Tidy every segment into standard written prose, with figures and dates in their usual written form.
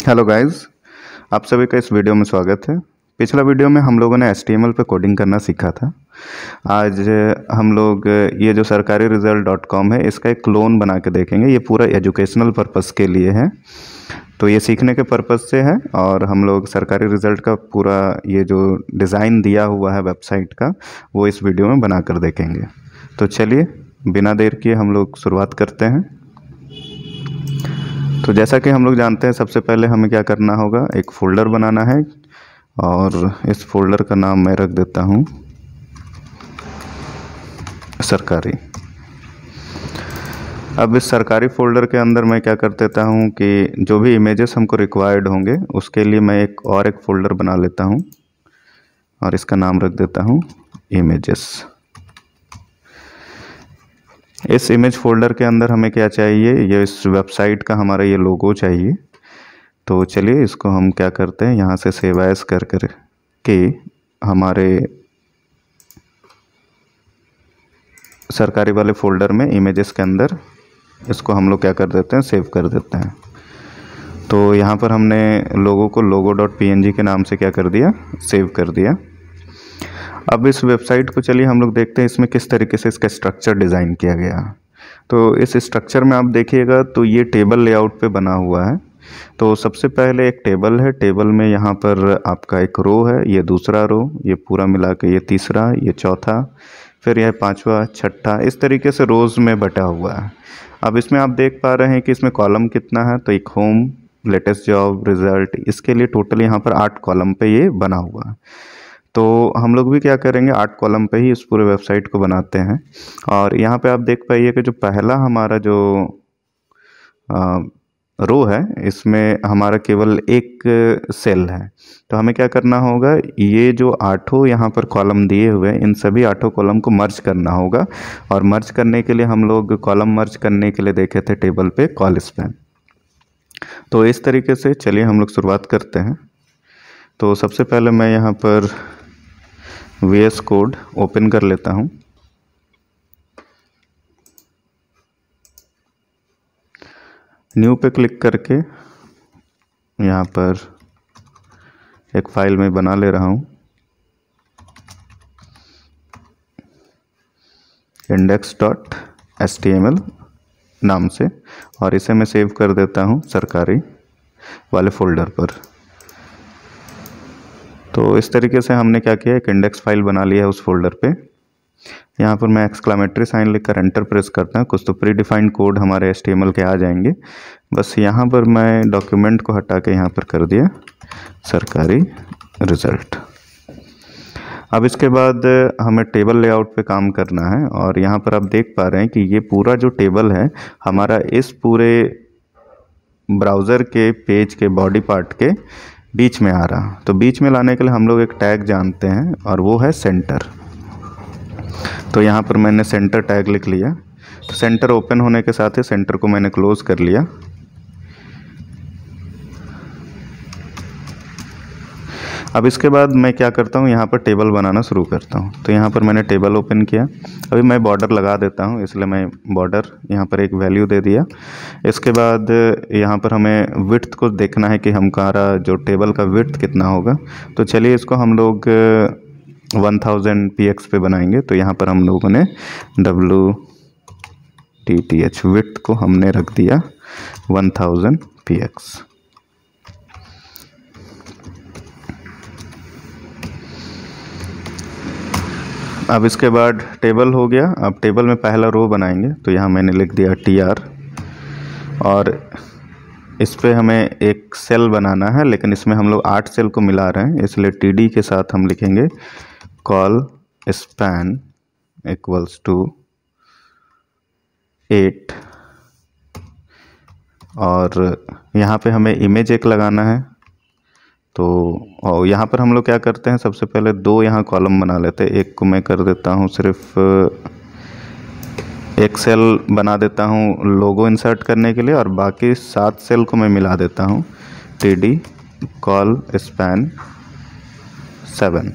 Hello guys, आप सभी का इस वीडियो में स्वागत है। पिछला वीडियो में हम लोगों ने HTML पे कोडिंग करना सीखा था। आज हम लोग ये जो सरकारी रिजल्ट.com है इसका एक क्लोन बना के देखेंगे। ये पूरा एजुकेशनल पर्पस के लिए है, तो ये सीखने के पर्पस से है। और हम लोग सरकारी रिजल्ट का पूरा ये जो डिज़ाइन दिया हुआ है वेबसाइट का, वो इस वीडियो में बना कर देखेंगे। तो चलिए बिना देर किए हम लोग शुरुआत करते हैं। तो जैसा कि हम लोग जानते हैं, सबसे पहले हमें क्या करना होगा, एक फ़ोल्डर बनाना है और इस फोल्डर का नाम मैं रख देता हूँ सरकारी। अब इस सरकारी फ़ोल्डर के अंदर मैं क्या कर देता हूँ कि जो भी इमेजेस हमको रिक्वायर्ड होंगे उसके लिए मैं एक फ़ोल्डर बना लेता हूँ और इसका नाम रख देता हूँ इमेजेस। इस इमेज फोल्डर के अंदर हमें क्या चाहिए, ये इस वेबसाइट का हमारा ये लोगो चाहिए। तो चलिए इसको हम क्या करते हैं, यहाँ से सेव एज कर के हमारे सरकारी वाले फ़ोल्डर में इमेजेस के अंदर इसको हम लोग क्या कर देते हैं, सेव कर देते हैं। तो यहाँ पर हमने लोगो को logo.png के नाम से क्या कर दिया, सेव कर दिया। अब इस वेबसाइट को चलिए हम लोग देखते हैं इसमें किस तरीके से इसका स्ट्रक्चर डिज़ाइन किया गया। तो इस स्ट्रक्चर में आप देखिएगा तो ये टेबल लेआउट पे बना हुआ है। तो सबसे पहले एक टेबल है, टेबल में यहाँ पर आपका एक रो है, ये दूसरा रो, ये पूरा मिला के ये तीसरा, ये चौथा, फिर यह पांचवा, छठा, इस तरीके से रोज़ में बटा हुआ है। अब इसमें आप देख पा रहे हैं कि इसमें कॉलम कितना है, तो एक होम, लेटेस्ट जॉब, रिजल्ट, इसके लिए टोटल यहाँ पर 8 कॉलम पे ये बना हुआ है। तो हम लोग भी क्या करेंगे, 8 कॉलम पे ही इस पूरे वेबसाइट को बनाते हैं। और यहाँ पे आप देख पाइए कि जो पहला हमारा जो रो है, इसमें हमारा केवल एक सेल है। तो हमें क्या करना होगा, ये जो 8 यहाँ पर कॉलम दिए हुए हैं, इन सभी 8 कॉलम को मर्ज करना होगा। और मर्ज करने के लिए हम लोग कॉलम मर्ज करने के लिए देखे थे टेबल पे कॉल स्पैन। तो इस तरीके से चलिए हम लोग शुरुआत करते हैं। तो सबसे पहले मैं यहाँ पर VS कोड ओपन कर लेता हूँ। न्यू पे क्लिक करके यहाँ पर एक फाइल में बना ले रहा हूँ index.html नाम से, और इसे मैं सेव कर देता हूँ सरकारी वाले फ़ोल्डर पर। तो इस तरीके से हमने क्या किया, एक इंडेक्स फाइल बना लिया है उस फोल्डर पे। यहाँ पर मैं एक्सक्लेमेटरी साइन लिखकर एंटर प्रेस करता हूँ, कुछ तो प्री डिफाइंड कोड हमारे HTML के आ जाएंगे। बस यहाँ पर मैं डॉक्यूमेंट को हटा के यहाँ पर कर दिया सरकारी रिजल्ट। अब इसके बाद हमें टेबल लेआउट पे काम करना है, और यहाँ पर आप देख पा रहे हैं कि ये पूरा जो टेबल है हमारा इस पूरे ब्राउज़र के पेज के बॉडी पार्ट के बीच में आ रहा। तो बीच में लाने के लिए हम लोग एक टैग जानते हैं और वो है सेंटर। तो यहाँ पर मैंने सेंटर टैग लिख लिया। तो सेंटर ओपन होने के साथ ही सेंटर को मैंने क्लोज कर लिया। अब इसके बाद मैं क्या करता हूँ, यहाँ पर टेबल बनाना शुरू करता हूँ। तो यहाँ पर मैंने टेबल ओपन किया। अभी मैं बॉर्डर लगा देता हूँ, इसलिए मैं बॉर्डर यहाँ पर एक वैल्यू दे दिया। इसके बाद यहाँ पर हमें विड्थ को देखना है कि हमारा जो टेबल का विड्थ कितना होगा। तो चलिए इसको हम लोग 1000 px पे बनाएंगे। तो यहाँ पर हम लोगों ने WTTH विड्थ को हमने रख दिया 1000 px। अब इसके बाद टेबल हो गया। अब टेबल में पहला रो बनाएंगे। तो यहाँ मैंने लिख दिया TR, और इस पे हमें एक सेल बनाना है, लेकिन इसमें हम लोग 8 सेल को मिला रहे हैं, इसलिए TD के साथ हम लिखेंगे कॉल स्पैन इक्वल्स टू 8। और यहाँ पे हमें इमेज एक लगाना है। तो और यहाँ पर हम लोग क्या करते हैं, सबसे पहले 2 यहाँ कॉलम बना लेते हैं। एक को मैं कर देता हूँ सिर्फ एक सेल बना देता हूँ लोगो इंसर्ट करने के लिए, और बाकी 7 सेल को मैं मिला देता हूँ TD कॉल स्पैन 7।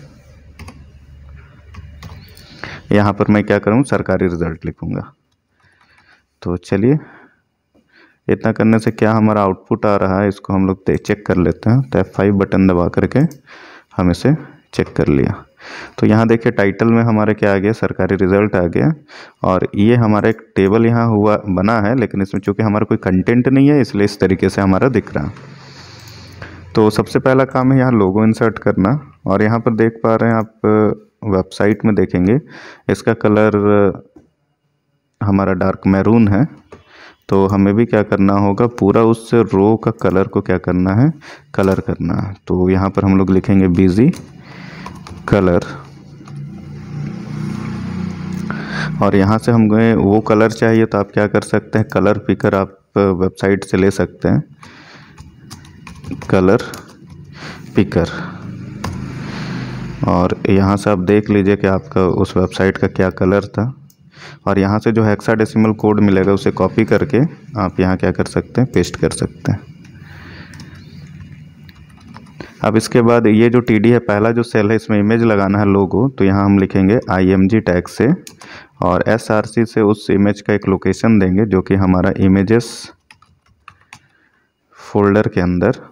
यहाँ पर मैं क्या करूँ, सरकारी रिजल्ट लिखूँगा। तो चलिए इतना करने से क्या हमारा आउटपुट आ रहा है इसको हम लोग चेक कर लेते हैं। तो F5 बटन दबा करके हम इसे चेक कर लिया। तो यहाँ देखिए टाइटल में हमारे क्या आ गया, सरकारी रिजल्ट आ गया। और ये हमारा एक टेबल यहाँ हुआ बना है, लेकिन इसमें चूँकि हमारा कोई कंटेंट नहीं है इसलिए इस तरीके से हमारा दिख रहा है। तो सबसे पहला काम है यहाँ लोगो इंसर्ट करना। और यहाँ पर देख पा रहे हैं आप, वेबसाइट में देखेंगे इसका कलर हमारा डार्क मैरून है। तो हमें भी क्या करना होगा, पूरा उस रो का कलर को क्या करना है, कलर करना है। तो यहाँ पर हम लोग लिखेंगे बिजी कलर। और यहाँ से हमें वो कलर चाहिए तो आप क्या कर सकते हैं, कलर पिकर आप वेबसाइट से ले सकते हैं, कलर पिकर। और यहाँ से आप देख लीजिए कि आपका उस वेबसाइट का क्या कलर था। और यहाँ से जो हेक्साडेसिमल कोड मिलेगा उसे कॉपी करके आप यहाँ क्या कर सकते हैं, पेस्ट कर सकते हैं। अब इसके बाद ये जो TD है, पहला जो सेल है इसमें इमेज लगाना है लोगो। तो यहाँ हम लिखेंगे IMG टैग से और SRC से उस इमेज का एक लोकेशन देंगे जो कि हमारा इमेजेस फोल्डर के अंदर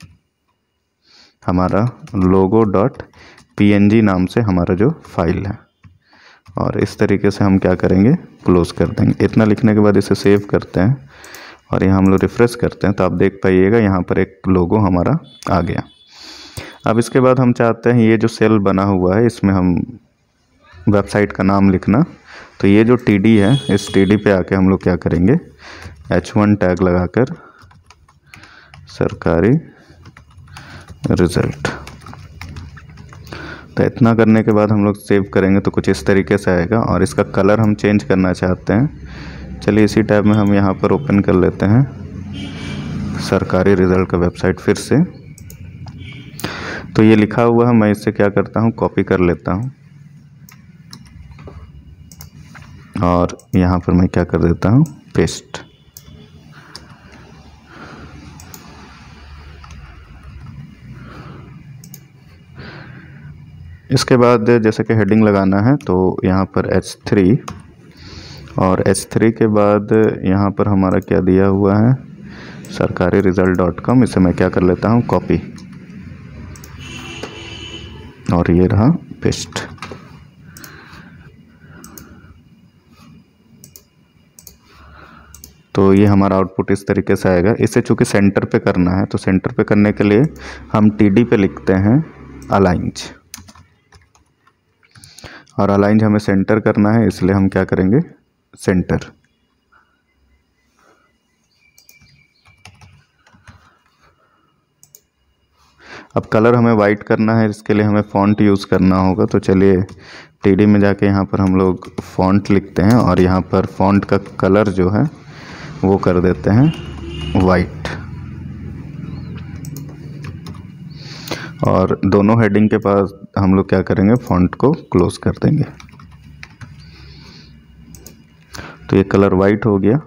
हमारा logo.png नाम से हमारा जो फाइल है। और इस तरीके से हम क्या करेंगे, क्लोज कर देंगे। इतना लिखने के बाद इसे सेव करते हैं और यहाँ हम लोग रिफ्रेश करते हैं तो आप देख पाइएगा यहाँ पर एक लोगो हमारा आ गया। अब इसके बाद हम चाहते हैं ये जो सेल बना हुआ है इसमें हम वेबसाइट का नाम लिखना। तो ये जो TD है इस TD पे आके हम लोग क्या करेंगे, H1 टैग लगाकर सरकारी रिजल्ट। तो इतना करने के बाद हम लोग सेव करेंगे तो कुछ इस तरीके से आएगा। और इसका कलर हम चेंज करना चाहते हैं। चलिए इसी टैब में हम यहाँ पर ओपन कर लेते हैं सरकारी रिजल्ट का वेबसाइट फिर से। तो ये लिखा हुआ है, मैं इससे क्या करता हूँ, कॉपी कर लेता हूँ और यहाँ पर मैं क्या कर देता हूँ, पेस्ट। इसके बाद जैसे कि हेडिंग लगाना है तो यहाँ पर H3 और H3 के बाद यहाँ पर हमारा क्या दिया हुआ है, सरकारी रिजल्ट.com। इसे मैं क्या कर लेता हूँ, कॉपी, और ये रहा पेस्ट। तो ये हमारा आउटपुट इस तरीके से आएगा। इसे चूँकि सेंटर पे करना है तो सेंटर पे करने के लिए हम TD पे लिखते हैं अलाइंज। और अलाइंज हमें सेंटर करना है इसलिए हम क्या करेंगे, सेंटर। अब कलर हमें वाइट करना है, इसके लिए हमें फ़ॉन्ट यूज़ करना होगा। तो चलिए TD में जाके यहाँ पर हम लोग फ़ॉन्ट लिखते हैं और यहाँ पर फ़ॉन्ट का कलर जो है वो कर देते हैं वाइट। और दोनों हेडिंग के पास हम लोग क्या करेंगे, फ़ॉन्ट को क्लोज कर देंगे। तो ये कलर वाइट हो गया।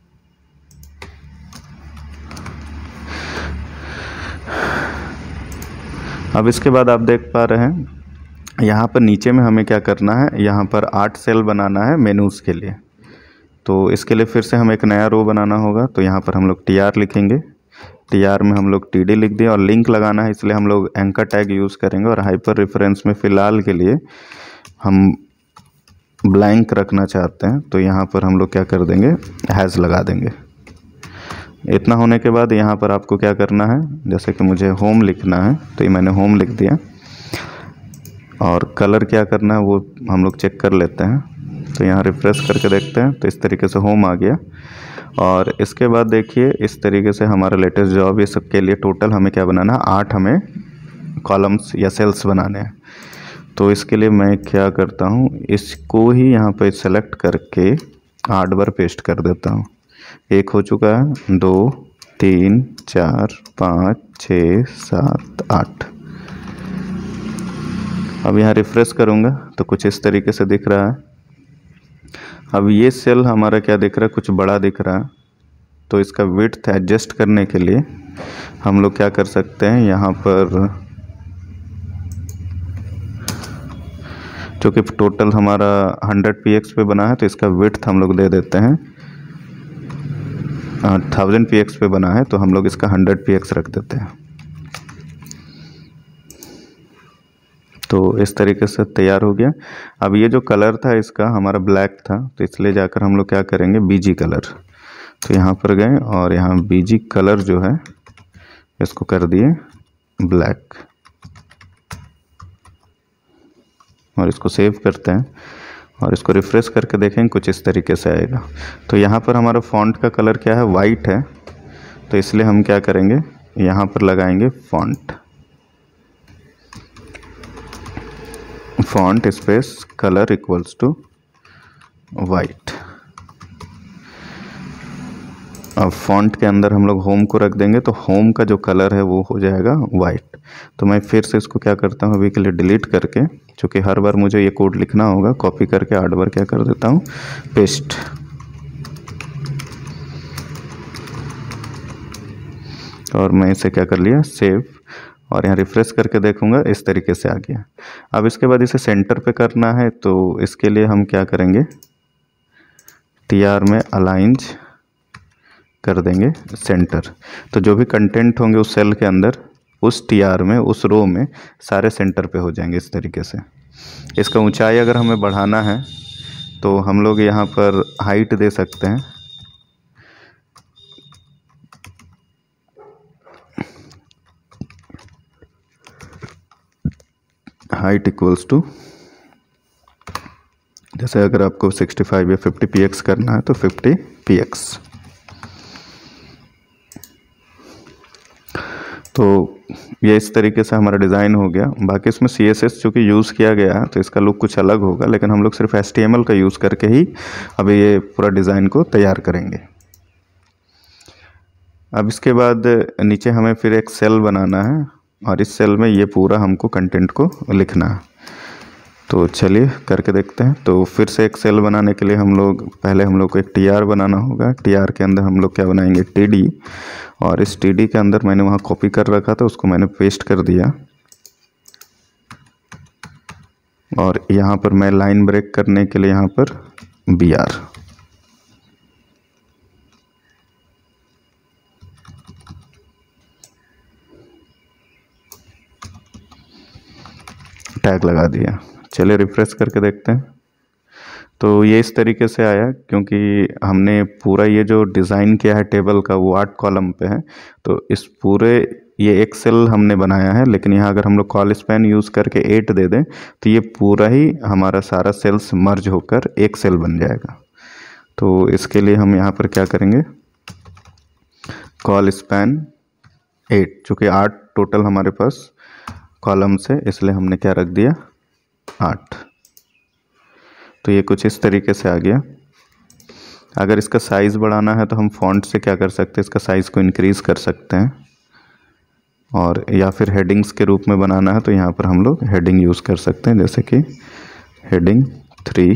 अब इसके बाद आप देख पा रहे हैं यहाँ पर नीचे में हमें क्या करना है, यहाँ पर 8 सेल बनाना है मेनूज़ के लिए। तो इसके लिए फिर से हम एक नया रो बनाना होगा। तो यहाँ पर हम लोग TR लिखेंगे, TR में हम लोग TD लिख दिए। और लिंक लगाना है इसलिए हम लोग एंकर टैग यूज़ करेंगे। और हाइपर रेफरेंस में फ़िलहाल के लिए हम ब्लैंक रखना चाहते हैं तो यहाँ पर हम लोग क्या कर देंगे, हैज़ लगा देंगे। इतना होने के बाद यहाँ पर आपको क्या करना है, जैसे कि मुझे होम लिखना है तो ये मैंने होम लिख दिया। और कलर क्या करना है वो हम लोग चेक कर लेते हैं। तो यहाँ रिफ्रेश करके देखते हैं तो इस तरीके से होम आ गया। और इसके बाद देखिए इस तरीके से हमारा लेटेस्ट जॉब, ये सब के लिए टोटल हमें क्या बनाना है, 8 हमें कॉलम्स या सेल्स बनाने हैं। तो इसके लिए मैं क्या करता हूँ, इसको ही यहाँ पे सेलेक्ट करके 8 बार पेस्ट कर देता हूँ। एक हो चुका है, 2 3 4 5 6 7 8। अब यहाँ रिफ्रेश करूँगा तो कुछ इस तरीके से दिख रहा है। अब ये सेल हमारा क्या दिख रहा है, कुछ बड़ा दिख रहा है। तो इसका विड्थ एडजस्ट करने के लिए हम लोग क्या कर सकते हैं, यहाँ पर चूँकि टोटल हमारा 100 px पे बना है तो इसका विड्थ हम लोग दे देते हैं 1000 px पे बना है, तो हम लोग इसका 100 px रख देते हैं। तो इस तरीके से तैयार हो गया। अब ये जो कलर था इसका हमारा ब्लैक था, तो इसलिए जाकर हम लोग क्या करेंगे, बीजी कलर। तो यहाँ पर गए और यहाँ बीजी कलर जो है इसको कर दिए ब्लैक, और इसको सेव करते हैं और इसको रिफ़्रेश करके देखेंगे, कुछ इस तरीके से आएगा। तो यहाँ पर हमारा फ़ॉन्ट का कलर क्या है, वाइट है, तो इसलिए हम क्या करेंगे, यहाँ पर लगाएंगे font space colour equals to white. अब फॉन्ट के अंदर हम लोग होम को रख देंगे, तो होम का जो कलर है वो हो जाएगा वाइट। तो मैं फिर से इसको क्या करता हूँ, अभी के लिए डिलीट करके, क्योंकि हर बार मुझे ये कोड लिखना होगा, कॉपी करके 8 बार क्या कर देता हूँ, पेस्ट। और मैं इसे क्या कर लिया, सेव, और यहाँ रिफ्रेश करके देखूंगा, इस तरीके से आ गया। अब इसके बाद इसे सेंटर पे करना है, तो इसके लिए हम क्या करेंगे, TR में अलाइंज कर देंगे सेंटर। तो जो भी कंटेंट होंगे उस सेल के अंदर, उस TR में, उस रो में सारे सेंटर पे हो जाएंगे इस तरीके से। इसका ऊंचाई अगर हमें बढ़ाना है तो हम लोग यहाँ पर हाइट दे सकते हैं, हाइट इक्वल्स टू, जैसे अगर आपको 65 या 50 px करना है तो 50 px। तो ये इस तरीके से हमारा डिज़ाइन हो गया। बाकी इसमें CSS चूँकि यूज़ किया गया है तो इसका लुक कुछ अलग होगा, लेकिन हम लोग सिर्फ HTML का यूज़ करके ही अभी ये पूरा डिज़ाइन को तैयार करेंगे। अब इसके बाद नीचे हमें फिर एक सेल बनाना है, और इस सेल में ये पूरा हमको कंटेंट को लिखना है। तो चलिए करके देखते हैं। तो फिर से एक सेल बनाने के लिए हम लोग को एक TR बनाना होगा। TR के अंदर हम लोग क्या बनाएंगे, TD, और इस TD के अंदर मैंने वहाँ कॉपी कर रखा था, उसको मैंने पेस्ट कर दिया, और यहाँ पर मैं लाइन ब्रेक करने के लिए यहाँ पर BR। टैग लगा दिया। चलिए रिफ्रेश करके देखते हैं। तो ये इस तरीके से आया, क्योंकि हमने पूरा ये जो डिज़ाइन किया है टेबल का वो 8 कॉलम पे है। तो इस पूरे ये एक सेल हमने बनाया है, लेकिन यहाँ अगर हम लोग कॉल स्पैन यूज़ करके 8 दे दें तो ये पूरा ही हमारा सारा सेल्स मर्ज होकर एक सेल बन जाएगा। तो इसके लिए हम यहाँ पर क्या करेंगे, कॉल स्पैन 8, चूँकि 8 टोटल हमारे पास कॉलम्स है, इसलिए हमने क्या रख दिया, 8। तो ये कुछ इस तरीके से आ गया। अगर इसका साइज़ बढ़ाना है तो हम फॉन्ट से क्या कर सकते हैं, इसका साइज़ को इंक्रीज़ कर सकते हैं, और या फिर हेडिंग्स के रूप में बनाना है तो यहाँ पर हम लोग हेडिंग यूज़ कर सकते हैं, जैसे कि हेडिंग 3,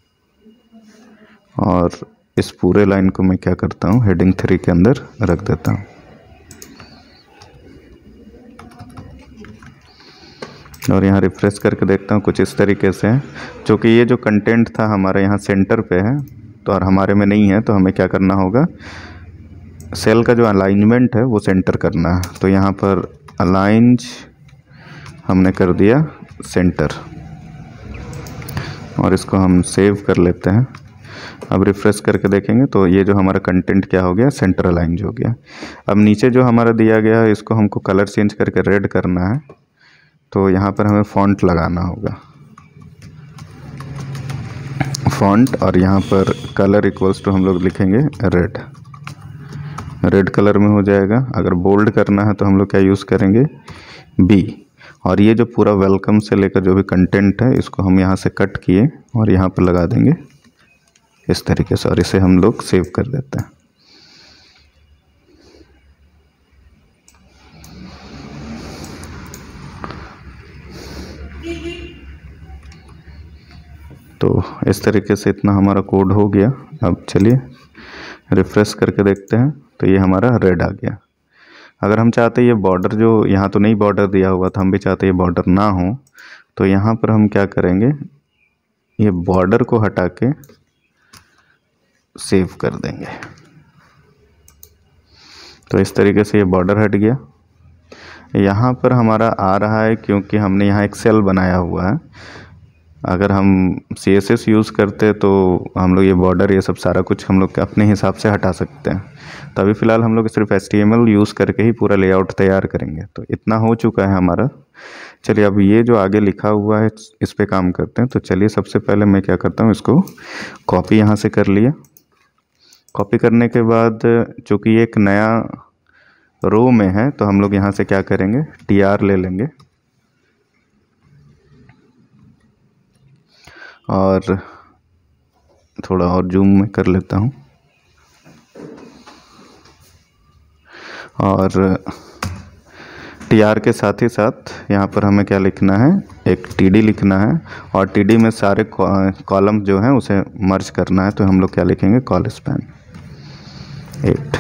और इस पूरे लाइन को मैं क्या करता हूँ, हेडिंग 3 के अंदर रख देता हूँ। और यहाँ रिफ्रेश करके देखता हूँ, कुछ इस तरीके से है। क्योंकि ये जो कंटेंट था हमारे यहाँ सेंटर पे है, तो और हमारे में नहीं है, तो हमें क्या करना होगा, सेल का जो अलाइनमेंट है वो सेंटर करना है। तो यहाँ पर अलाइंज हमने कर दिया सेंटर, और इसको हम सेव कर लेते हैं। अब रिफ्रेश करके देखेंगे तो ये जो हमारा कंटेंट क्या हो गया, सेंटर अलाइंज हो गया। अब नीचे जो हमारा दिया गया है इसको हमको कलर चेंज करके रेड करना है, तो यहाँ पर हमें फॉन्ट लगाना होगा, फॉन्ट, और यहाँ पर कलर इक्वल्स टू हम लोग लिखेंगे रेड। रेड कलर में हो जाएगा। अगर बोल्ड करना है तो हम लोग क्या यूज़ करेंगे, B। और ये जो पूरा वेलकम से लेकर जो भी कंटेंट है इसको हम यहाँ से कट किए और यहाँ पर लगा देंगे इस तरीके से, और इसे हम लोग सेव कर देते हैं। तो इस तरीके से इतना हमारा कोड हो गया। अब चलिए रिफ्रेश करके देखते हैं, तो ये हमारा रेड आ गया। अगर हम चाहते ये बॉर्डर, जो यहाँ तो नहीं बॉर्डर दिया हुआ था, हम भी चाहते ये बॉर्डर ना हो, तो यहाँ पर हम क्या करेंगे, ये बॉर्डर को हटा के सेव कर देंगे। तो इस तरीके से ये बॉर्डर हट गया। यहाँ पर हमारा आ रहा है क्योंकि हमने यहाँ एक सेल बनाया हुआ है। अगर हम CSS यूज़ करते तो हम लोग ये बॉर्डर ये सब सारा कुछ हम लोग अपने हिसाब से हटा सकते हैं। तो अभी फ़िलहाल हम लोग सिर्फ HTML यूज़ करके ही पूरा लेआउट तैयार करेंगे। तो इतना हो चुका है हमारा। चलिए अब ये जो आगे लिखा हुआ है इस पे काम करते हैं। तो चलिए सबसे पहले मैं क्या करता हूँ, इसको कॉपी यहाँ से कर लिया। कॉपी करने के बाद चूँकि ये एक नया रो में है तो हम लोग यहाँ से क्या करेंगे, TR ले लेंगे और थोड़ा और जूम में कर लेता हूँ और TR के साथ ही साथ यहाँ पर हमें क्या लिखना है, एक TD लिखना है और TD में सारे कॉलम जो हैं उसे मर्ज करना है। तो हम लोग क्या लिखेंगे, कॉल स्पैन 8।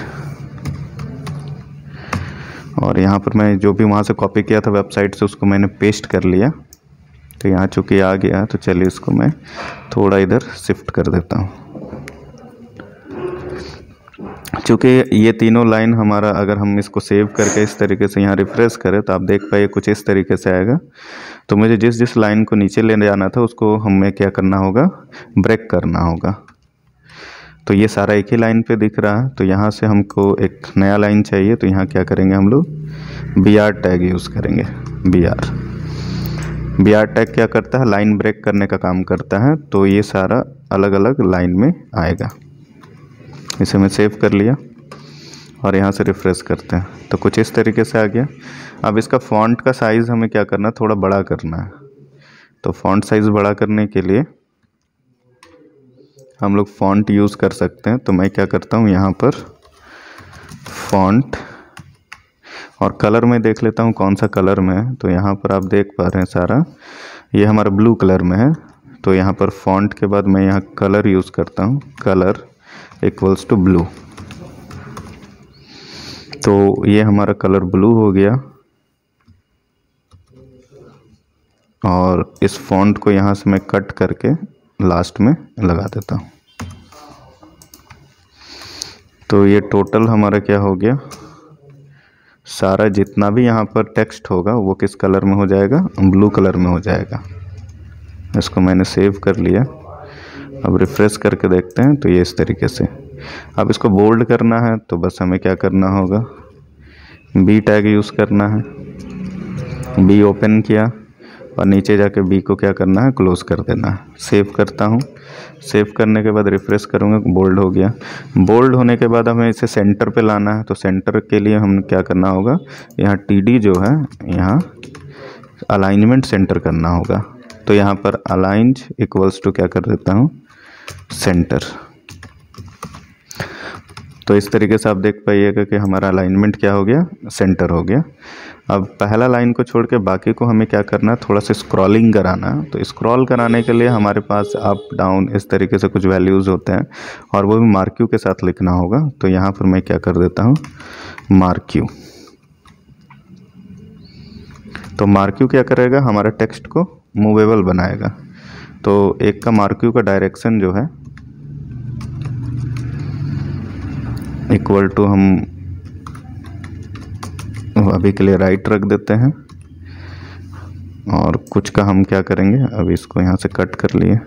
और यहाँ पर मैं जो भी वहाँ से कॉपी किया था वेबसाइट से उसको मैंने पेस्ट कर लिया। तो यहाँ चूँकि आ गया तो चलिए इसको मैं थोड़ा इधर शिफ्ट कर देता हूँ। चूँकि ये तीनों लाइन हमारा, अगर हम इसको सेव करके इस तरीके से यहाँ रिफ्रेश करें तो आप देख पाइए कुछ इस तरीके से आएगा। तो मुझे जिस जिस लाइन को नीचे ले जाना था उसको हमें क्या करना होगा, ब्रेक करना होगा। तो ये सारा एक ही लाइन पे दिख रहा है। तो यहाँ से हमको एक नया लाइन चाहिए। तो यहाँ क्या करेंगे, हम लोग BR टैग यूज़ करेंगे। BR टैग क्या करता है, लाइन ब्रेक करने का काम करता है। तो ये सारा अलग अलग लाइन में आएगा। इसे मैं सेव कर लिया और यहाँ से रिफ्रेश करते हैं तो कुछ इस तरीके से आ गया। अब इसका फ़ॉन्ट का साइज़ हमें क्या करना है, थोड़ा बड़ा करना है। तो फ़ॉन्ट साइज़ बड़ा करने के लिए हम लोग फ़ॉन्ट यूज़ कर सकते हैं। तो मैं क्या करता हूँ, यहाँ पर फ़ॉन्ट और कलर में देख लेता हूँ कौन सा कलर में है। तो यहाँ पर आप देख पा रहे हैं सारा ये हमारा ब्लू कलर में है। तो यहाँ पर फ़ॉन्ट के बाद मैं यहाँ कलर यूज़ करता हूँ, कलर इक्वल्स टू ब्लू। तो ये हमारा कलर ब्लू हो गया और इस फ़ॉन्ट को यहाँ से मैं कट करके लास्ट में लगा देता हूँ। तो ये टोटल हमारा क्या हो गया, सारा जितना भी यहाँ पर टेक्स्ट होगा वो किस कलर में हो जाएगा, ब्लू कलर में हो जाएगा। इसको मैंने सेव कर लिया। अब रिफ्रेश करके देखते हैं तो ये इस तरीके से। अब इसको बोल्ड करना है तो बस हमें क्या करना होगा, B टैग यूज़ करना है। B ओपन किया और नीचे जाके B को क्या करना है, क्लोज़ कर देना है। सेव करता हूँ। सेव करने के बाद रिफ्रेश करूँगा, बोल्ड हो गया। बोल्ड होने के बाद हमें इसे सेंटर पे लाना है। तो सेंटर के लिए हम क्या करना होगा, यहाँ TD जो है यहाँ अलाइनमेंट सेंटर करना होगा। तो यहाँ पर अलाइंड इक्वल्स टू क्या कर देता हूँ, सेंटर। तो इस तरीके से आप देख पाइएगा कि हमारा अलाइनमेंट क्या हो गया, सेंटर हो गया। अब पहला लाइन को छोड़ के बाकी को हमें क्या करना है, थोड़ा सा स्क्रॉलिंग कराना है। तो स्क्रॉल कराने के लिए हमारे पास अप डाउन इस तरीके से कुछ वैल्यूज़ होते हैं और वो भी मार्क्यू के साथ लिखना होगा। तो यहाँ पर मैं क्या कर देता हूँ, मार्क्यू। तो मार्क्यू क्या करेगा, हमारा टेक्स्ट को मूवेबल बनाएगा। तो एक का मार्क्यू का डायरेक्शन जो है इक्वल टू, हम अभी के लिए राइट रख देते हैं और कुछ का हम क्या करेंगे, अभी इसको यहाँ से कट कर लिए,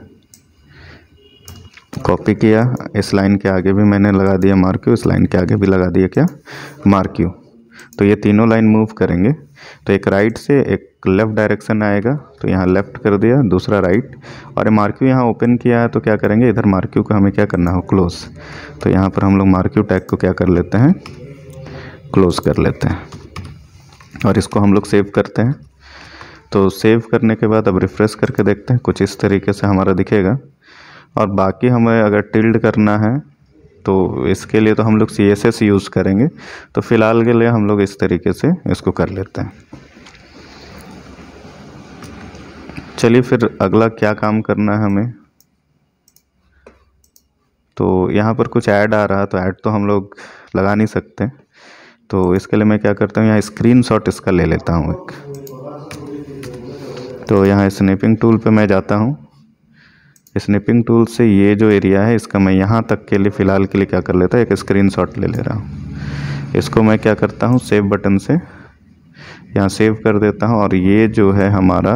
कॉपी किया। इस लाइन के आगे भी मैंने लगा दिया मार्क्यू, इस लाइन के आगे भी लगा दिया क्या, मार्क्यू। तो ये तीनों लाइन मूव करेंगे तो एक राइट से एक लेफ़्ट डायरेक्शन आएगा। तो यहाँ लेफ़्ट कर दिया, दूसरा राइट, और ये मार्क्यू यहाँ ओपन किया है तो क्या करेंगे, इधर मार्क्यू को हमें क्या करना हो, क्लोज। तो यहाँ पर हम लोग मार्क्यू टैग को क्या कर लेते हैं, क्लोज कर लेते हैं और इसको हम लोग सेव करते हैं। तो सेव करने के बाद अब रिफ्रेश करके देखते हैं, कुछ इस तरीके से हमारा दिखेगा। और बाकी हमें अगर टिल्ड करना है तो इसके लिए तो हम लोग CSS यूज़ करेंगे। तो फ़िलहाल के लिए हम लोग इस तरीके से इसको कर लेते हैं। चलिए फिर अगला क्या काम करना है हमें। तो यहाँ पर कुछ ऐड आ रहा, तो ऐड तो हम लोग लगा नहीं सकते। तो इसके लिए मैं क्या करता हूँ, यहाँ स्क्रीनशॉट इसका ले लेता हूँ एक। तो यहाँ स्नैपिंग टूल पे मैं जाता हूँ। स्नैपिंग टूल से ये जो एरिया है इसका मैं यहाँ तक के लिए फ़िलहाल के लिए क्या कर लेता हूँ, एक स्क्रीनशॉट ले ले रहा हूँ। इसको मैं क्या करता हूँ, सेव बटन से यहाँ सेव कर देता हूँ। और ये जो है हमारा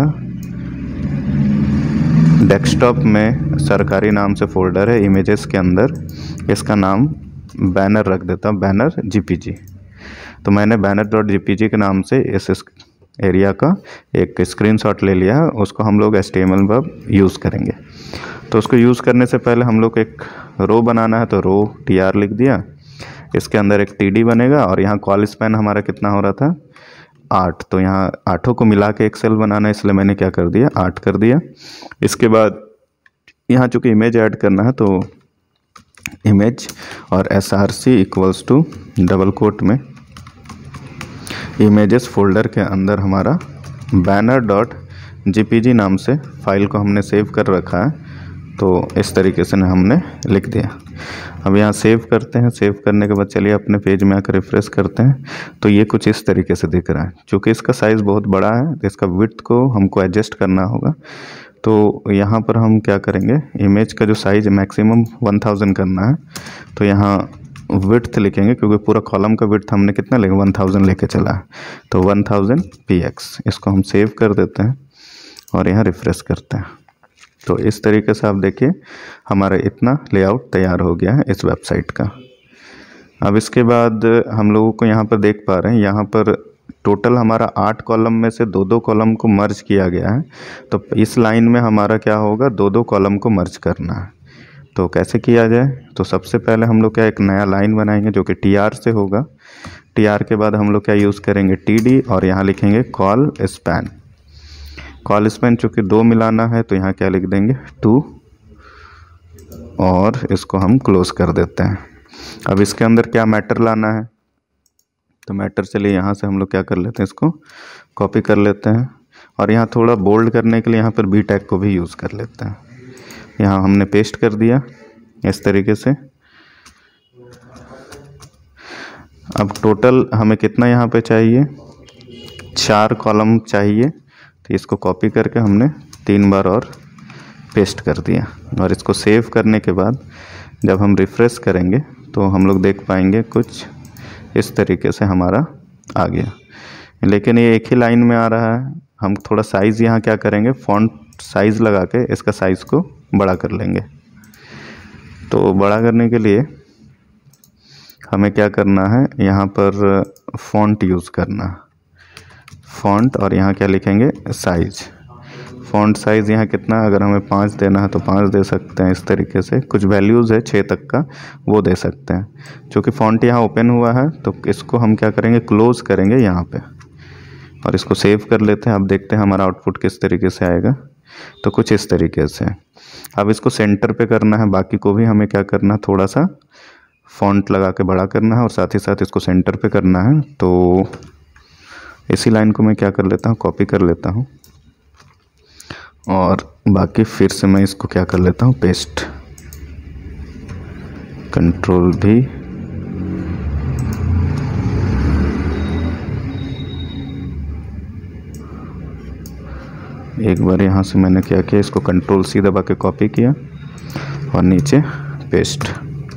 डेस्कटॉप में सरकारी नाम से फ़ोल्डर है इमेजेस के अंदर, इसका नाम बैनर रख देता हूँ, बैनर जीपीजी। तो मैंने banner.jpg के नाम से इस एरिया का एक स्क्रीनशॉट ले लिया है, उसको हम लोग HTML में यूज़ करेंगे। तो उसको यूज़ करने से पहले हम लोग एक रो बनाना है, तो रो tr लिख दिया, इसके अंदर एक td बनेगा। और यहाँ कॉल स्पैन हमारा कितना हो रहा था, 8, तो यहाँ 8 को मिला के एक सेल बनाना है, इसलिए मैंने क्या कर दिया, 8 कर दिया। इसके बाद यहाँ चूँकि इमेज ऐड करना है तो इमेज और src equals to double quote में इमेजेस फोल्डर के अंदर हमारा banner.jpg नाम से फाइल को हमने सेव कर रखा है। तो इस तरीके से हमने लिख दिया। अब यहाँ सेव करते हैं। सेव करने के बाद चलिए अपने पेज में आकर रिफ्रेश करते हैं, तो ये कुछ इस तरीके से दिख रहा है। चूँकि इसका साइज़ बहुत बड़ा है तो इसका विड्थ को हमको एडजस्ट करना होगा। तो यहाँ पर हम क्या करेंगे, इमेज का जो साइज़ मैक्सिमम 1000 करना है, तो यहाँ विड्थ लिखेंगे, क्योंकि पूरा कॉलम का विड्थ हमने कितना लेंगे, 1000 लेके चला है, तो 1000 px। इसको हम सेव कर देते हैं और यहाँ रिफ्रेश करते हैं। तो इस तरीके से आप देखिए हमारा इतना लेआउट तैयार हो गया है इस वेबसाइट का। अब इसके बाद हम लोगों को यहाँ पर देख पा रहे हैं, यहाँ पर टोटल हमारा 8 कॉलम में से 2-2 कॉलम को मर्ज किया गया है। तो इस लाइन में हमारा क्या होगा, 2-2 कॉलम को मर्ज करना है। तो कैसे किया जाए, तो सबसे पहले हम लोग क्या एक नया लाइन बनाएंगे जो कि tr से होगा। tr के बाद हम लोग क्या यूज़ करेंगे, td, और यहाँ लिखेंगे कॉल स्पैन। कॉल स्पैन चूँकि 2 मिलाना है तो यहाँ क्या लिख देंगे, 2, और इसको हम क्लोज कर देते हैं। अब इसके अंदर क्या मैटर लाना है, तो मैटर चलिए यहाँ से हम लोग क्या कर लेते हैं, इसको कॉपी कर लेते हैं। और यहाँ थोड़ा बोल्ड करने के लिए यहाँ पर बी टैग को भी यूज़ कर लेते हैं। यहाँ हमने पेस्ट कर दिया इस तरीके से। अब टोटल हमें कितना यहाँ पे चाहिए, 4 कॉलम चाहिए। तो इसको कॉपी करके हमने 3 बार और पेस्ट कर दिया। और इसको सेव करने के बाद जब हम रिफ़्रेश करेंगे तो हम लोग देख पाएंगे कुछ इस तरीके से हमारा आ गया। लेकिन ये एक ही लाइन में आ रहा है। हम थोड़ा साइज़ यहाँ क्या करेंगे, फ़ॉन्ट साइज़ लगा के इसका साइज़ को बड़ा कर लेंगे। तो बड़ा करने के लिए हमें क्या करना है, यहाँ पर फ़ॉन्ट यूज़ करना, फ़ॉन्ट, और यहाँ क्या लिखेंगे, साइज़। फ़ॉन्ट साइज़ यहाँ कितना, अगर हमें 5 देना है तो 5 दे सकते हैं। इस तरीके से कुछ वैल्यूज़ है 6 तक का, वो दे सकते हैं। क्योंकि फ़ॉन्ट यहाँ ओपन हुआ है तो इसको हम क्या करेंगे, क्लोज़ करेंगे यहाँ पे, और इसको सेव कर लेते हैं। अब देखते हैं हमारा आउटपुट किस तरीके से आएगा। तो कुछ इस तरीके से। अब इसको सेंटर पे करना है, बाकी को भी हमें क्या करना है, थोड़ा सा फ़ॉन्ट लगा के बड़ा करना है और साथ ही साथ इसको सेंटर पे करना है। तो इसी लाइन को मैं क्या कर लेता हूँ, कॉपी कर लेता हूँ, और बाकी फिर से मैं इसको क्या कर लेता हूँ, पेस्ट, कंट्रोल भी, एक बार यहाँ से मैंने क्या किया, इसको कंट्रोल सी दबा के कॉपी किया और नीचे पेस्ट।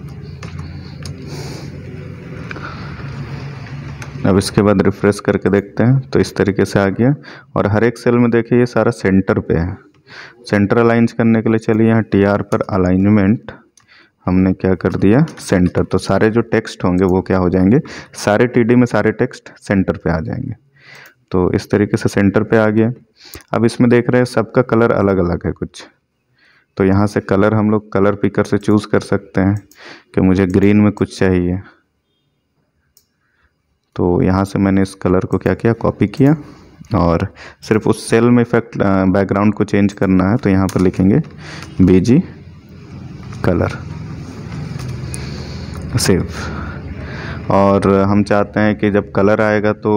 अब इसके बाद रिफ्रेश करके देखते हैं तो इस तरीके से आ गया। और हर एक सेल में देखिए ये सारा सेंटर पे है। सेंटर अलाइन करने के लिए चलिए यहाँ tr पर अलाइनमेंट हमने क्या कर दिया, सेंटर। तो सारे जो टेक्स्ट होंगे वो क्या हो जाएंगे, सारे td में सारे टेक्स्ट सेंटर पे आ जाएंगे। तो इस तरीके से सेंटर पे आ गया। अब इसमें देख रहे हैं सबका कलर अलग अलग है कुछ, तो यहाँ से कलर हम लोग कलर पिकर से चूज़ कर सकते हैं कि मुझे ग्रीन में कुछ चाहिए। तो यहाँ से मैंने इस कलर को क्या किया, कॉपी किया, और सिर्फ उस सेल में इफेक्ट बैकग्राउंड को चेंज करना है। तो यहाँ पर लिखेंगे bg कलर, सेव। और हम चाहते हैं कि जब कलर आएगा तो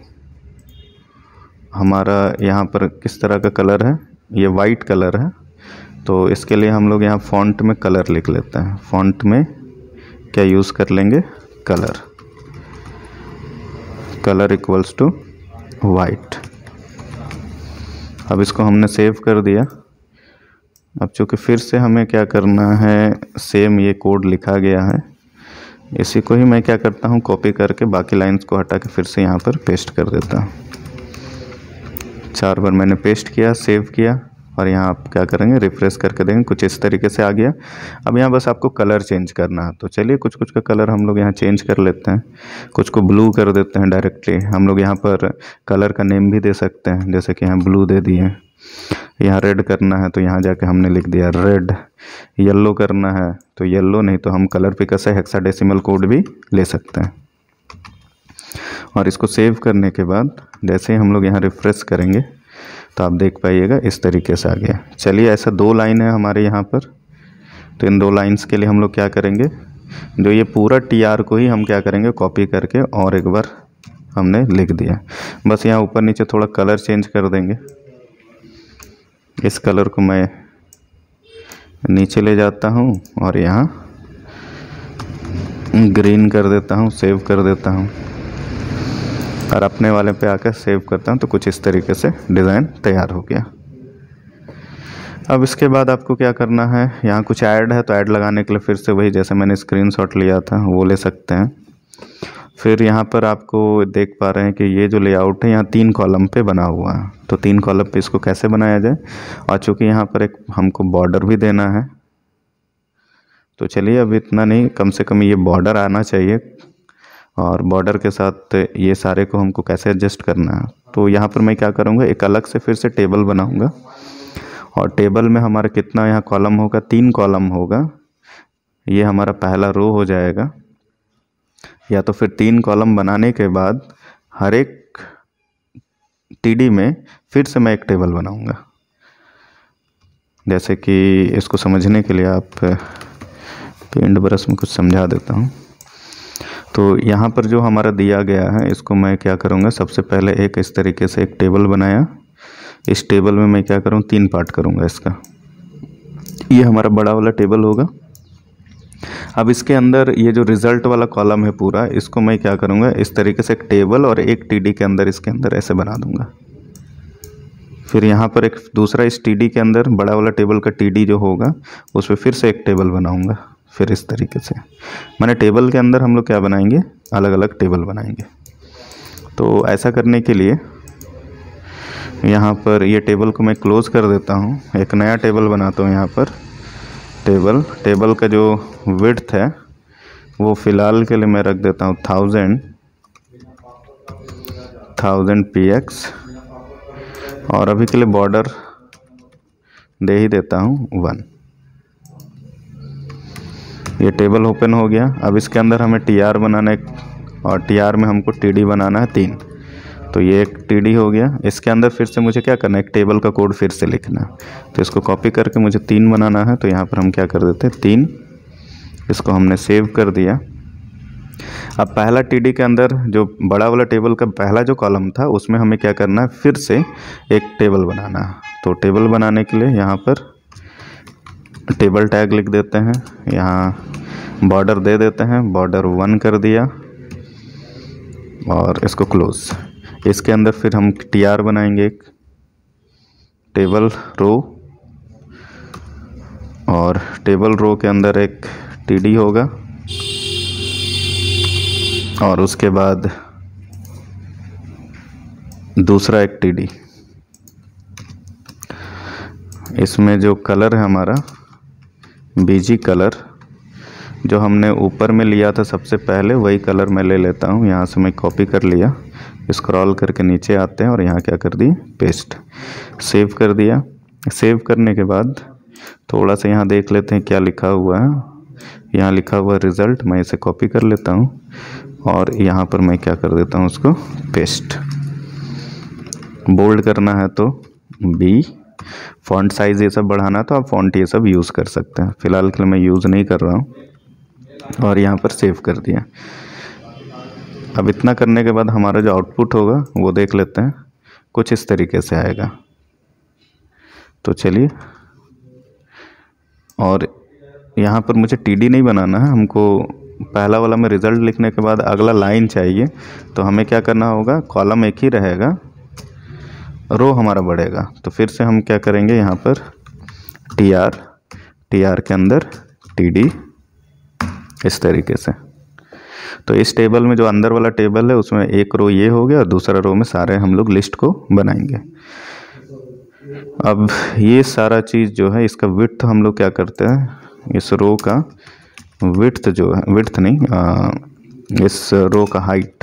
हमारा यहाँ पर किस तरह का कलर है, ये वाइट कलर है। तो इसके लिए हम लोग यहाँ फ़ॉन्ट में कलर लिख लेते हैं। फ़ॉन्ट में क्या यूज़ कर लेंगे, colour, colour equals to white. अब इसको हमने सेव कर दिया। अब चूँकि फिर से हमें क्या करना है, सेम ये कोड लिखा गया है, इसी को ही मैं क्या करता हूँ, कॉपी करके बाकी लाइंस को हटा के फिर से यहाँ पर पेस्ट कर देता हूँ। 4 बार मैंने पेस्ट किया, सेव किया, और यहाँ आप क्या करेंगे, रिफ्रेश करके देंगे, कुछ इस तरीके से आ गया। अब यहाँ बस आपको कलर चेंज करना है। तो चलिए कुछ कुछ का कलर हम लोग यहाँ चेंज कर लेते हैं। कुछ को ब्लू कर देते हैं डायरेक्टली। हम लोग यहाँ पर कलर का नेम भी दे सकते हैं, जैसे कि यहाँ ब्लू दे दिए। यहाँ रेड करना है तो यहाँ जाके हमने लिख दिया रेड। येलो करना है तो येलो, नहीं तो हम कलर पिकर से हेक्साडेसिमल कोड भी ले सकते हैं। और इसको सेव करने के बाद जैसे ही हम लोग यहाँ रिफ्रेश करेंगे तो आप देख पाइएगा इस तरीके से आ गया। चलिए, ऐसा 2 लाइन है हमारे यहाँ पर, तो इन 2 लाइन्स के लिए हम लोग क्या करेंगे, जो ये पूरा TR को ही हम क्या करेंगे, कॉपी करके और एक बार हमने लिख दिया। बस यहाँ ऊपर नीचे थोड़ा कलर चेंज कर देंगे। इस कलर को मैं नीचे ले जाता हूँ और यहाँ ग्रीन कर देता हूँ, सेव कर देता हूँ, और अपने वाले पे आकर सेव करता हूँ। तो कुछ इस तरीके से डिज़ाइन तैयार हो गया। अब इसके बाद आपको क्या करना है, यहाँ कुछ ऐड है तो ऐड लगाने के लिए फिर से वही जैसे मैंने स्क्रीनशॉट लिया था वो ले सकते हैं। फिर यहाँ पर आपको देख पा रहे हैं कि ये जो लेआउट है यहाँ 3 कॉलम पे बना हुआ है। तो 3 कॉलम पे इसको कैसे बनाया जाए, और चूँकि यहाँ पर एक हमको बॉर्डर भी देना है, तो चलिए अब इतना नहीं, कम से कम ये बॉर्डर आना चाहिए। और बॉर्डर के साथ ये सारे को हमको कैसे एडजस्ट करना है, तो यहाँ पर मैं क्या करूँगा, एक अलग से फिर से टेबल बनाऊँगा। और टेबल में हमारा कितना यहाँ कॉलम होगा, 3 कॉलम होगा। ये हमारा पहला रो हो जाएगा। या तो फिर 3 कॉलम बनाने के बाद हर एक TD में फिर से मैं एक टेबल बनाऊँगा। जैसे कि इसको समझने के लिए आप पेंट ब्रश में कुछ समझा देता हूँ। तो यहाँ पर जो हमारा दिया गया है, इसको मैं क्या करूँगा, सबसे पहले एक इस तरीके से एक टेबल बनाया। इस टेबल में मैं क्या करूँ, 3 पार्ट करूँगा इसका। ये हमारा बड़ा वाला टेबल होगा। अब इसके अंदर ये जो रिज़ल्ट वाला कॉलम है पूरा, इसको मैं क्या करूँगा, इस तरीके से एक टेबल और एक TD के अंदर इसके अंदर ऐसे बना दूँगा। फिर यहाँ पर एक दूसरा इस TD के अंदर बड़ा वाला टेबल का TD जो होगा उस पर फिर से एक टेबल बनाऊँगा। फिर इस तरीके से मैंने टेबल के अंदर हम लोग क्या बनाएंगे, अलग अलग टेबल बनाएंगे। तो ऐसा करने के लिए यहाँ पर ये टेबल को मैं क्लोज़ कर देता हूँ, एक नया टेबल बनाता हूँ। यहाँ पर टेबल का जो विड्थ है वो फ़िलहाल के लिए मैं रख देता हूँ 1000 px, और अभी के लिए बॉर्डर दे ही देता हूँ 1। ये टेबल ओपन हो गया। अब इसके अंदर हमें TR बनाना है, और TR में हमको TD बनाना है 3। तो ये एक TD हो गया। इसके अंदर फिर से मुझे क्या करना है, एक टेबल का कोड फिर से लिखना है। तो इसको कॉपी करके मुझे 3 बनाना है। तो यहाँ पर हम क्या कर देते हैं 3, इसको हमने सेव कर दिया। अब पहला TD के अंदर जो बड़ा वाला टेबल का पहला जो कॉलम था उसमें हमें क्या करना है, फिर से एक टेबल बनाना है। तो टेबल बनाने के लिए यहाँ पर टेबल टैग लिख देते हैं, यहाँ बॉर्डर दे देते हैं, बॉर्डर 1 कर दिया और इसको क्लोज। इसके अंदर फिर हम TR बनाएंगे, एक टेबल रो, और टेबल रो के अंदर एक TD होगा, और उसके बाद दूसरा एक TD। इसमें जो कलर है हमारा BG कलर, जो हमने ऊपर में लिया था सबसे पहले, वही कलर मैं ले लेता हूँ। यहाँ से मैं कॉपी कर लिया, स्क्रॉल करके नीचे आते हैं और यहाँ क्या कर दिए, पेस्ट। सेव कर दिया। सेव करने के बाद थोड़ा सा यहाँ देख लेते हैं क्या लिखा हुआ है। यहाँ लिखा हुआ रिज़ल्ट, मैं इसे कॉपी कर लेता हूँ और यहाँ पर मैं क्या कर देता हूँ, उसको पेस्ट। बोल्ड करना है तो B, फ़ॉन्ट साइज़ ये सब बढ़ाना तो आप फ़ॉन्ट ये सब यूज़ कर सकते हैं। फ़िलहाल के लिए मैं यूज़ नहीं कर रहा हूँ। और यहाँ पर सेव कर दिया। अब इतना करने के बाद हमारा जो आउटपुट होगा वो देख लेते हैं, कुछ इस तरीके से आएगा। तो चलिए, और यहाँ पर मुझे TD नहीं बनाना है, हमको पहला वाला में रिज़ल्ट लिखने के बाद अगला लाइन चाहिए। तो हमें क्या करना होगा, कॉलम एक ही रहेगा, रो हमारा बढ़ेगा। तो फिर से हम क्या करेंगे, यहाँ पर TR के अंदर TD, इस तरीके से। तो इस टेबल में जो अंदर वाला टेबल है उसमें एक रो ये हो गया और दूसरा रो में सारे हम लोग लिस्ट को बनाएंगे। अब ये सारा चीज़ जो है इसका विड्थ हम लोग क्या करते हैं, इस रो का विड्थ जो है, विड्थ नहीं, इस रो का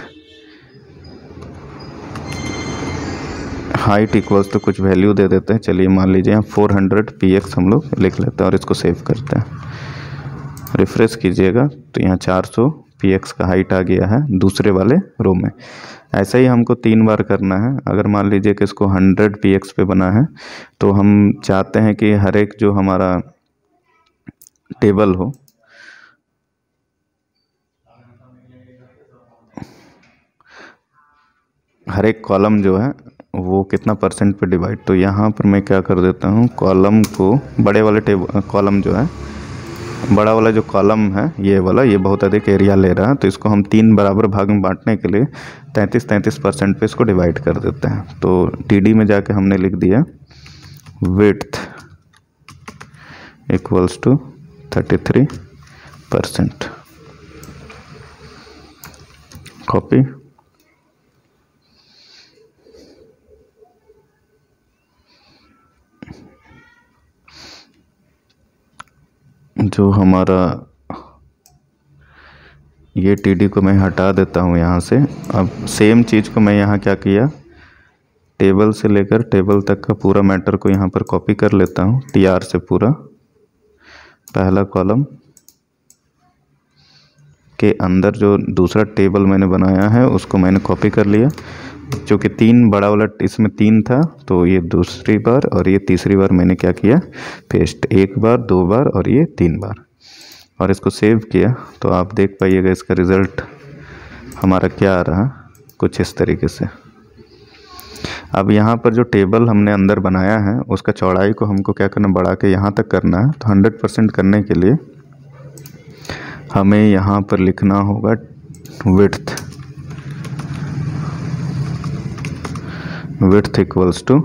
हाइट इक्वल्स तो कुछ वैल्यू दे देते हैं। चलिए मान लीजिए यहाँ 400 px हम लोग लिख लेते हैं और इसको सेव करते हैं। रिफ्रेश कीजिएगा तो यहाँ 400 px का हाइट आ गया है दूसरे वाले रो में। ऐसा ही हमको 3 बार करना है। अगर मान लीजिए कि इसको 100 px पे बना है तो हम चाहते हैं कि हर एक जो हमारा टेबल हो हर एक कॉलम जो है वो कितना परसेंट पे डिवाइड। तो यहाँ पर मैं क्या कर देता हूँ, कॉलम को बड़े वाले कॉलम जो है, बड़ा वाला जो कॉलम है ये वाला, ये बहुत अधिक एरिया ले रहा है तो इसको हम 3 बराबर भाग में बांटने के लिए 33% पे इसको डिवाइड कर देते हैं। तो टीडी में जाके हमने लिख दिया विड्थ इक्वल्स टू 33%। कॉपी, जो हमारा ये टीडी को मैं हटा देता हूँ यहाँ से। अब सेम चीज़ को मैं यहाँ क्या किया, टेबल से लेकर टेबल तक का पूरा मैटर को यहाँ पर कॉपी कर लेता हूँ। टीआर से पूरा पहला कॉलम के अंदर जो दूसरा टेबल मैंने बनाया है उसको मैंने कॉपी कर लिया। चूँकि 3 बड़ा वाला इसमें 3 था तो ये दूसरी बार और ये तीसरी बार मैंने क्या किया, पेस्ट, 1 बार 2 बार और ये 3 बार, और इसको सेव किया। तो आप देख पाइएगा इसका रिज़ल्ट हमारा क्या आ रहा, कुछ इस तरीके से। अब यहाँ पर जो टेबल हमने अंदर बनाया है उसका चौड़ाई को हमको क्या करना, बढ़ा के यहाँ तक करना है। तो 100% करने के लिए हमें यहाँ पर लिखना होगा विड्थ इक्वल्स टू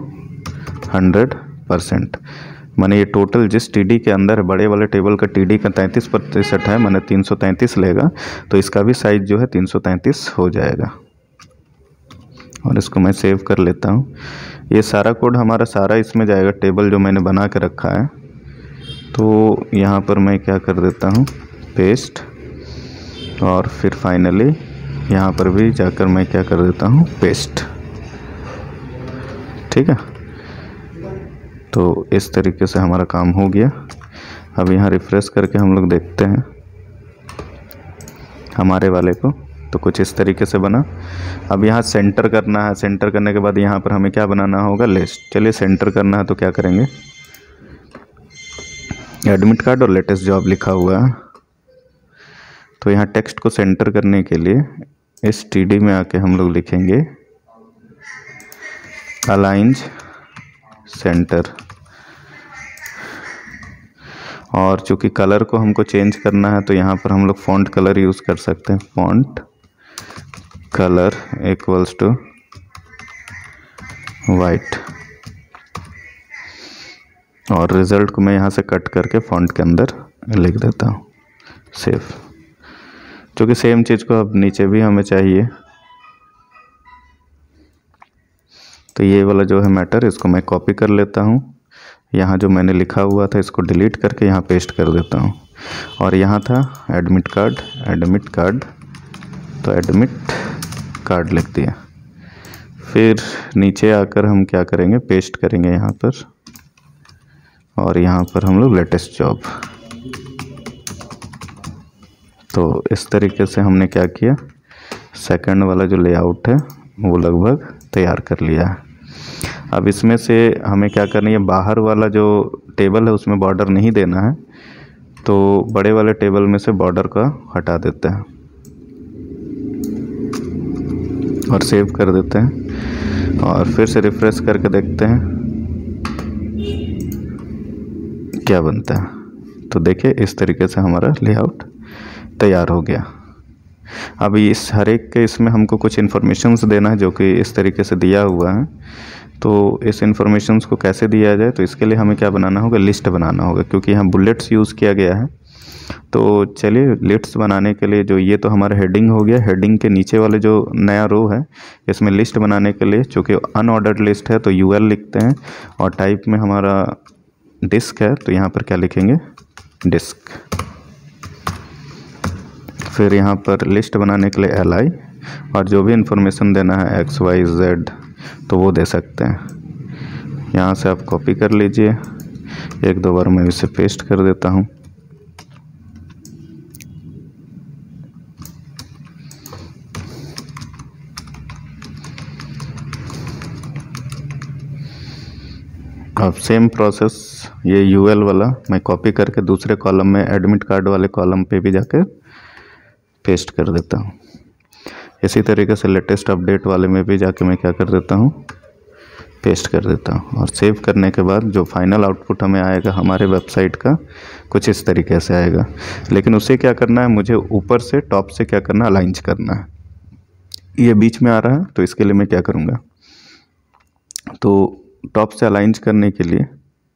100%। माने ये टोटल जिस टीडी के अंदर है, बड़े वाले टेबल का टीडी का 33% है, माने 333 लेगा, तो इसका भी साइज जो है 333 हो जाएगा। और इसको मैं सेव कर लेता हूँ। ये सारा कोड हमारा सारा इसमें जाएगा, टेबल जो मैंने बना के रखा है। तो यहाँ पर मैं क्या कर देता हूँ, पेस्ट, और फिर फाइनली यहाँ पर भी जाकर मैं क्या कर देता हूँ, पेस्ट। ठीक है, तो इस तरीके से हमारा काम हो गया। अब यहाँ रिफ्रेश करके हम लोग देखते हैं हमारे वाले को, तो कुछ इस तरीके से बना। अब यहाँ सेंटर करना है। सेंटर करने के बाद यहाँ पर हमें क्या बनाना होगा, लिस्ट। चलिए सेंटर करना है तो क्या करेंगे, एडमिट कार्ड और लेटेस्ट जॉब लिखा हुआ है। तो यहाँ टेक्स्ट को सेंटर करने के लिए इस टीडी में आके हम लोग लिखेंगे अलाइंज सेंटर। और चूँकि कलर को हमको चेंज करना है तो यहाँ पर हम लोग फॉन्ट कलर यूज़ कर सकते हैं। Font colour equals to white, और रिज़ल्ट को मैं यहाँ से कट करके फॉन्ट के अंदर लिख देता हूँ, सेव। क्योंकि सेम चीज़ को अब नीचे भी हमें चाहिए, तो ये वाला जो है मैटर, इसको मैं कॉपी कर लेता हूँ। यहाँ जो मैंने लिखा हुआ था इसको डिलीट करके यहाँ पेस्ट कर देता हूँ। और यहाँ था एडमिट कार्ड, तो एडमिट कार्ड लिख दिया। फिर नीचे आकर हम क्या करेंगे, पेस्ट करेंगे यहाँ पर, और यहाँ पर हम लोग लेटेस्ट जॉब। तो इस तरीके से हमने क्या किया, सेकंड वाला जो लेआउट है वो लगभग तैयार कर लिया है। अब इसमें से हमें क्या करना है, बाहर वाला जो टेबल है उसमें बॉर्डर नहीं देना है, तो बड़े वाले टेबल में से बॉर्डर का हटा देते हैं और सेव कर देते हैं। और फिर से रिफ्रेश करके देखते हैं क्या बनता है। तो देखिए इस तरीके से हमारा लेआउट तैयार हो गया। अभी इस हर एक के इसमें हमको कुछ इन्फॉर्मेशंस देना है जो कि इस तरीके से दिया हुआ है। तो इस इन्फॉर्मेशंस को कैसे दिया जाए, तो इसके लिए हमें क्या बनाना होगा, लिस्ट बनाना होगा। क्योंकि यहाँ बुलेट्स यूज़ किया गया है तो चलिए लिस्ट्स बनाने के लिए जो ये तो हमारा हेडिंग हो गया। हेडिंग के नीचे वाले जो नया रो है इसमें लिस्ट बनाने के लिए, चूँकि अनऑर्डर्ड लिस्ट है तो यूएल लिखते हैं, और टाइप में हमारा डिस्क है तो यहाँ पर क्या लिखेंगे, डिस्क। फिर यहाँ पर लिस्ट बनाने के लिए एल और जो भी इंफॉर्मेशन देना है XYZ तो वो दे सकते हैं। यहाँ से आप कॉपी कर लीजिए, एक दो बार मैं इसे पेस्ट कर देता हूँ। अब सेम प्रोसेस ये यूएल वाला मैं कॉपी करके दूसरे कॉलम में एडमिट कार्ड वाले कॉलम पे भी जाकर पेस्ट कर देता हूँ। इसी तरीके से लेटेस्ट अपडेट वाले में भी जाके मैं क्या कर देता हूँ, पेस्ट कर देता हूँ। और सेव करने के बाद जो फाइनल आउटपुट हमें आएगा हमारे वेबसाइट का कुछ इस तरीके से आएगा। लेकिन उसे क्या करना है, मुझे ऊपर से टॉप से क्या करना है, अलाइन करना है। ये बीच में आ रहा है तो इसके लिए मैं क्या करूँगा, तो टॉप से अलाइन करने के लिए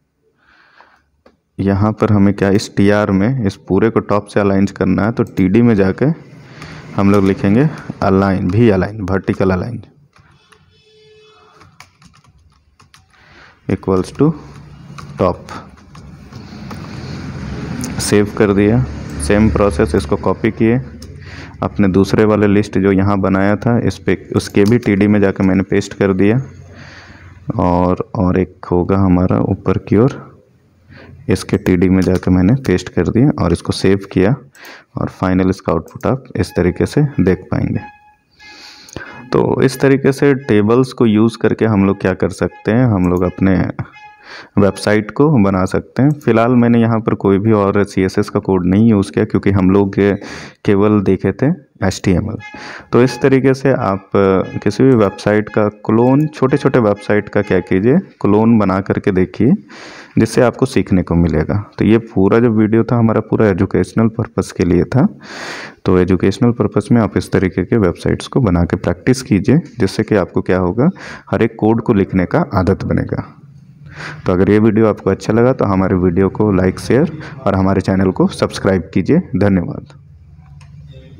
यहाँ पर हमें क्या, इस TR में इस पूरे को टॉप से अलाइन करना है। तो TD में जाके हम लोग लिखेंगे अलाइन, भी align, vertical align equals to top. Save कर दिया। सेम प्रोसेस, इसको कॉपी किए, अपने दूसरे वाले लिस्ट जो यहाँ बनाया था इस पे, उसके भी TD में जाकर मैंने पेस्ट कर दिया। और एक होगा हमारा ऊपर की ओर, इसके TD में जाकर मैंने पेस्ट कर दिया और इसको सेव किया। और फाइनल इसका आउटपुट आप इस तरीके से देख पाएंगे। तो इस तरीके से टेबल्स को यूज़ करके हम लोग क्या कर सकते हैं, हम लोग अपने वेबसाइट को बना सकते हैं। फ़िलहाल मैंने यहाँ पर कोई भी और CSS का कोड नहीं यूज़ किया क्योंकि हम लोग केवल देखे थे HTML। तो इस तरीके से आप किसी भी वेबसाइट का क्लोन, छोटे छोटे वेबसाइट का क्या कीजिए, क्लोन बना करके देखिए, जिससे आपको सीखने को मिलेगा। तो ये पूरा जो वीडियो था हमारा पूरा एजुकेशनल पर्पस के लिए था। तो एजुकेशनल पर्पस में आप इस तरीके के वेबसाइट्स को बना के प्रैक्टिस कीजिए, जिससे कि आपको क्या होगा, हर एक कोड को लिखने का आदत बनेगा। तो अगर ये वीडियो आपको अच्छा लगा तो हमारे वीडियो को लाइक, शेयर और हमारे चैनल को सब्सक्राइब कीजिए। धन्यवाद।